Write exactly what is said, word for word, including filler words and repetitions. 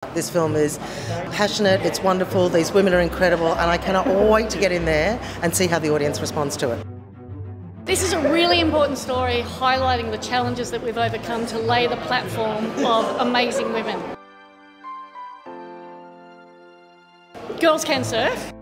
This film is passionate, it's wonderful, these women are incredible, and I cannot wait to get in there and see how the audience responds to it. This is a really important story highlighting the challenges that we've overcome to lay the platform of amazing women. Girls can surf.